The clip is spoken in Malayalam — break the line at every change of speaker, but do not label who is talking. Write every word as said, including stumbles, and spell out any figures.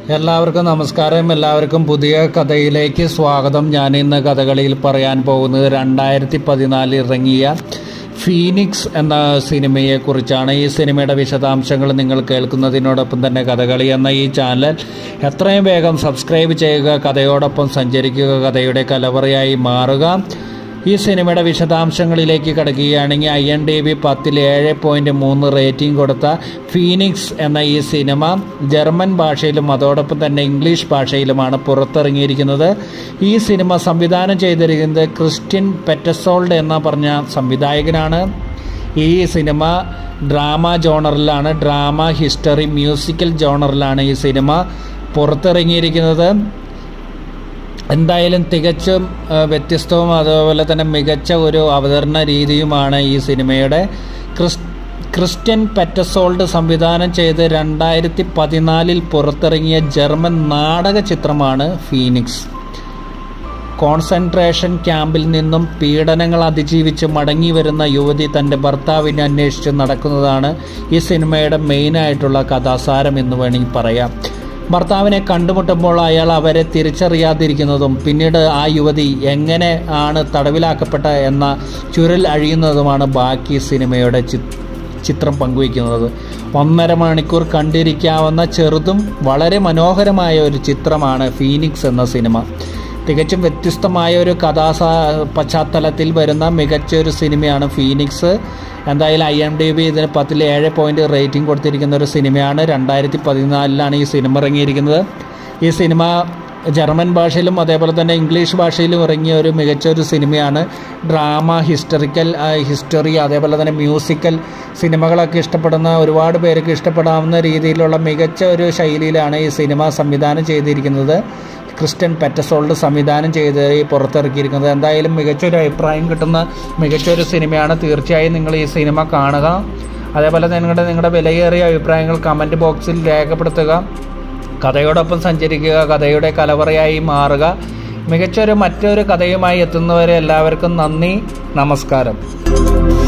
എല്ലാവർക്കും നമസ്കാരം. എല്ലാവർക്കും പുതിയ കഥയിലേക്ക് സ്വാഗതം. ഞാൻ ഇന്ന് കഥകളിയിൽ പറയാൻ പോകുന്നത് രണ്ടായിരത്തി പതിനാലിൽ ഇറങ്ങിയ ഫീനിക്സ് എന്ന സിനിമയെക്കുറിച്ചാണ്. ഈ സിനിമയുടെ വിശദാംശങ്ങൾ നിങ്ങൾ കേൾക്കുന്നതിനോടൊപ്പം തന്നെ കഥകളി എന്ന ഈ ചാനൽ എത്രയും വേഗം സബ്സ്ക്രൈബ് ചെയ്യുക, കഥയോടൊപ്പം സഞ്ചരിക്കുക, കഥയുടെ കലവറയായി മാറുക. ഈ സിനിമയുടെ വിശദാംശങ്ങളിലേക്ക് കടക്കുകയാണെങ്കിൽ ഐ എൻ ഡി ബി പത്തിൽ ഏഴ് പോയിൻറ്റ് മൂന്ന് റേറ്റിംഗ് കൊടുത്ത ഫീനിക്സ് എന്ന ഈ സിനിമ ജർമ്മൻ ഭാഷയിലും അതോടൊപ്പം തന്നെ ഇംഗ്ലീഷ് ഭാഷയിലുമാണ് പുറത്തിറങ്ങിയിരിക്കുന്നത്. ഈ സിനിമ സംവിധാനം ചെയ്തിരിക്കുന്നത് ക്രിസ്ത്യൻ പെറ്റസോൾഡ് എന്ന പറഞ്ഞ സംവിധായകനാണ്. ഈ സിനിമ ഡ്രാമ ജോണറിലാണ്, ഡ്രാമ, ഹിസ്റ്ററി, മ്യൂസിക്കൽ ജോണറിലാണ് ഈ സിനിമ പുറത്തിറങ്ങിയിരിക്കുന്നത്. എന്തായാലും തികച്ചും വ്യത്യസ്തവും അതുപോലെ തന്നെ മികച്ച ഒരു അവതരണ രീതിയുമാണ് ഈ സിനിമയുടെ. ക്രിസ് ക്രിസ്ത്യൻ പെറ്റസോൾഡ് സംവിധാനം ചെയ്ത് രണ്ടായിരത്തി പതിനാലിൽ പുറത്തിറങ്ങിയ ജർമ്മൻ നാടക ചിത്രമാണ് ഫീനിക്സ്. കോൺസെൻട്രേഷൻ ക്യാമ്പിൽ നിന്നും പീഡനങ്ങൾ അതിജീവിച്ച് മടങ്ങി വരുന്ന യുവതി തൻ്റെ ഭർത്താവിനെ അന്വേഷിച്ച് നടക്കുന്നതാണ് ഈ സിനിമയുടെ മെയിനായിട്ടുള്ള കഥാസാരം എന്ന് വേണമെങ്കിൽ പറയാം. ഭർത്താവിനെ കണ്ടുമുട്ടുമ്പോൾ അയാൾ അവരെ തിരിച്ചറിയാതിരിക്കുന്നതും പിന്നീട് ആ യുവതി എങ്ങനെ ആണ് തടവിലാക്കപ്പെട്ട എന്ന ചുരുൾ അഴിയുന്നതുമാണ് ബാക്കി സിനിമയുടെ ചിത്രം പങ്കുവയ്ക്കുന്നത്. ഒന്നര മണിക്കൂർ കണ്ടിരിക്കാവുന്ന ചെറുതും വളരെ മനോഹരമായ ഒരു ചിത്രമാണ് ഫീനിക്സ് എന്ന സിനിമ. തികച്ചും വ്യത്യസ്തമായ ഒരു കഥാ പശ്ചാത്തലത്തിൽ വരുന്ന മികച്ചൊരു സിനിമയാണ് ഫീനിക്സ്. എന്തായാലും ഐ എം ഡി ബി ഇതിന് പത്തിൽ ഏഴ് പോയിൻറ്റ് റേറ്റിംഗ് കൊടുത്തിരിക്കുന്ന ഒരു സിനിമയാണ്. രണ്ടായിരത്തി പതിനാലിലാണ് ഈ സിനിമ ഇറങ്ങിയിരിക്കുന്നത്. ഈ സിനിമ ജർമ്മൻ ഭാഷയിലും അതേപോലെ തന്നെ ഇംഗ്ലീഷ് ഭാഷയിലും ഇറങ്ങിയ ഒരു മികച്ചൊരു സിനിമയാണ്. ഡ്രാമ, ഹിസ്റ്ററിക്കൽ ഹിസ്റ്ററി അതേപോലെ തന്നെ മ്യൂസിക്കൽ സിനിമകളൊക്കെ ഇഷ്ടപ്പെടുന്ന ഒരുപാട് പേർക്ക് ഇഷ്ടപ്പെടാവുന്ന രീതിയിലുള്ള മികച്ച ഒരു ശൈലിയിലാണ് ഈ സിനിമ സംവിധാനം ചെയ്തിരിക്കുന്നത്. ക്രിസ്ത്യൻ പെറ്റസോൾഡ് സംവിധാനം ചെയ്ത് പുറത്തിറക്കിയിരിക്കുന്നത്. എന്തായാലും മികച്ചൊരു അഭിപ്രായം കിട്ടുന്ന മികച്ചൊരു സിനിമയാണ്. തീർച്ചയായും നിങ്ങൾ ഈ സിനിമ കാണുക. അതേപോലെ നിങ്ങളുടെ നിങ്ങളുടെ വിലയേറിയ അഭിപ്രായങ്ങൾ കമൻറ്റ് ബോക്സിൽ രേഖപ്പെടുത്തുക. കഥയോടൊപ്പം സഞ്ചരിക്കുക, കഥയുടെ കലവറയായി മാറുക. മികച്ചൊരു മറ്റൊരു കഥയുമായി എത്തുന്നവരെ എല്ലാവർക്കും നന്ദി, നമസ്കാരം.